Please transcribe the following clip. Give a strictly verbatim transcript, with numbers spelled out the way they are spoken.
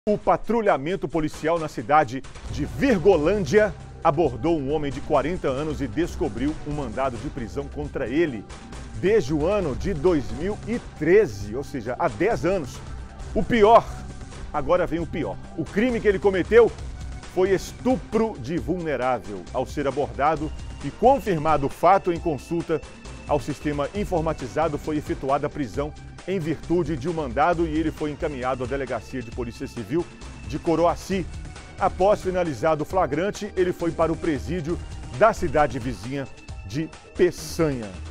O patrulhamento policial na cidade de Virgolândia abordou um homem de quarenta anos e descobriu um mandado de prisão contra ele desde o ano de dois mil e treze, ou seja, há dez anos. O pior, agora vem o pior. O crime que ele cometeu foi estupro de vulnerável. Ao ser abordado e confirmado o fato em consulta ao sistema informatizado, foi efetuada a prisão em virtude de um mandado e ele foi encaminhado à Delegacia de Polícia Civil de Coroaci. Após finalizado o flagrante, ele foi para o presídio da cidade vizinha de Peçanha.